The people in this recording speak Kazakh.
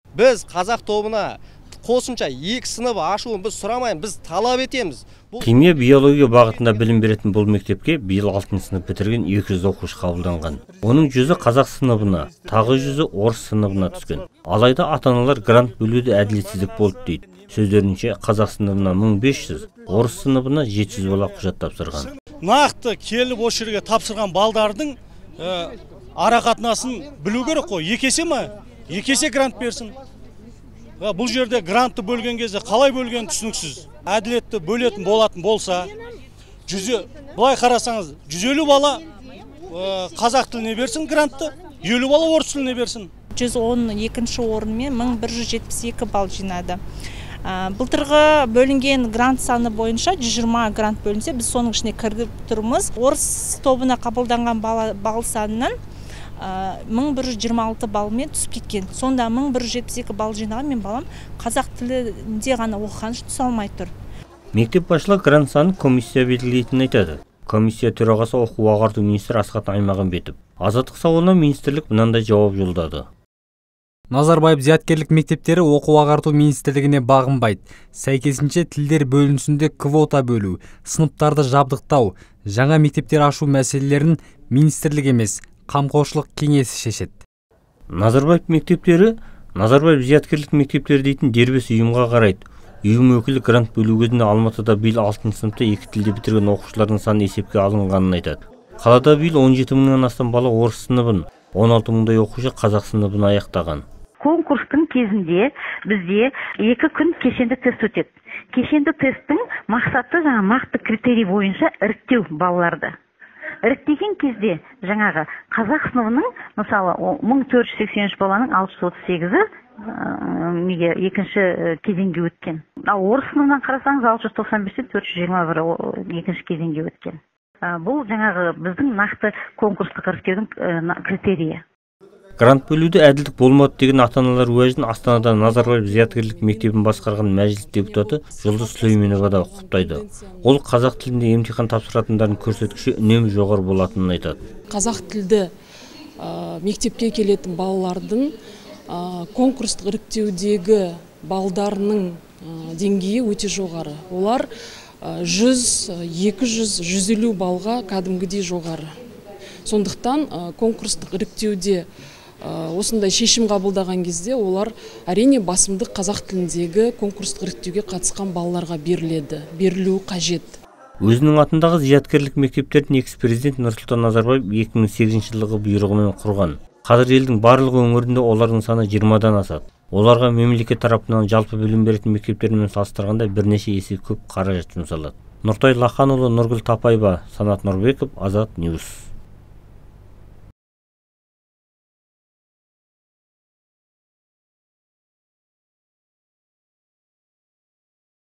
Біз қазақ тобына қосымша 2 сынып ашуын біз сұрамаймыз, біз талап етеміз. Химия, биология бағытында білім беретін бұл мектепке биыл 6 сынып бітірген 200 оқушы қабылданған. Оның 100-і қазақ сыныбына, тағы 100-і орыс сыныбына түскен. Алайда ата-аналар грант бөлуде әділетсіздік болды дейді. Сөздерінше қазақ сыныбына 1500, орыс сыныбына 700 бала құжат тапсырған. Нақты келіп осы жерге тапсырған балдардың арақатынасын білу керек қой. Екесе грант берсін. Бұл жерде грантты бөлген кезде қалай бөлген түсініксіз. Әділетті бөлетін болатын болса, бұлай қарасаңыз, 150 бала қазақ тіліне берсін грантты, 50 бала орыс тіліне берсін. 112-ші орынмен 1172 балл жинады. Былтырғы бөлінген грант саны бойынша 120 грант бөлінсе, біз соның ішіне кіріп тұрмыз. Орыс тобына қабылданған балл санынан 1126 балмен түсіп кеткен. Сонда 1172 балл жинаған мен балам қазақ тілінде ғана оқыған үшін түсе алмай тұр. Мектеп басшылығы грант санын комиссия белгілейтінін айтады. Комиссия төрағасы оқу ағарту министрі Асхат Аймағамбетов. Азаттық сауалына министрлік мынандай жауап жолдады. Назарбаев зияткерлік мектептері оқу ағарту министрлігіне бағынбайды. Сәйкесінше тілдер бөлінісінде квота бөлу, сыныптарды жабдықтау, жаңа мектептер ашу мәселелерін министрлік емес, қамқоршылық кеңесі шешеді. Назарбаев зияткерлік мектептері дейтін дербес ұйымға қарайды. Ұйым өкілі грант бөлу кезінде Алматыда биыл 6 сыныпта 2 тілде бітірген оқушылардың саны есепке алынғанын айтады. Қалада биыл 17 мыңнан астам бала орыс сыныбын, 16 мыңдай оқушы қазақ сыныбын аяқтаған. Конкурстың кезінде бізде 2 күн кешенді тест өтеді. Кешенді тесттің мақсаты нақты критерий бойынша іріктеу балаларды. Іріктеген кезде жаңағы қазақ сыныбының мысалы 1483 баланың 638-і екінші кезеңге өткен. Ал орыс сыныбынан қарасаңыз 695-тен 421 екінші кезеңге өткен. Бұл жаңағы біздің нақты конкурстық іріктеудің критерийі. Грант бөлуде әділдік болмады деген ата-аналар уәжін Астанада Назарбаев зияткерлік мектебін басқарған мәжіліс депутаты Жұлдыз Сүлейменова да құптайды. Ол қазақ тілінде емтихан тапсыратындардың көрсеткіші үнемі жоғары болатынын айтады. Қазақ тілді мектепке келетін балалардың конкурстық іріктеудегі балдарының деңгейі өте жоғары. Олар 100, 200, 150 балға кәдімгідей жоғары. Сондықтан конкурстық іріктеуде осындай шешім қабылдаған кезде олар әрине басымдық қазақ тіліндегі конкурстық іріктеуге қатысқан балаларға берілуі қажет. Өзінің атындағы зияткерлік мектептердің экс-президент Нұрсұлтан Назарбаев 2008 жылғы бұйрығымен құрған. Қазір елдің барлық өңірінде олардың саны 20-дан асады. Оларға мемлекет тарапынан жалпы білім беретін мектептермен салыстырғанда бірнеше есе көп қаражат жұмсалады. Нұртай Лаханұлы, Нұргүл Тапайба, Санат Нұрбеков, Азат Ньюс.